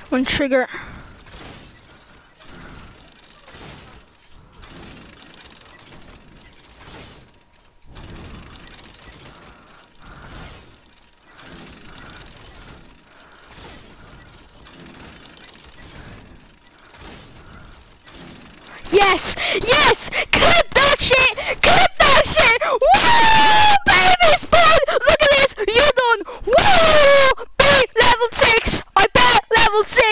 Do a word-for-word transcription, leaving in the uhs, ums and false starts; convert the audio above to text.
One trigger. Yes! Yes! Clip that shit! Clip that shit! Woo! Baby spawn! Look at this! You're done! Woo! Beat level six! I bet level six!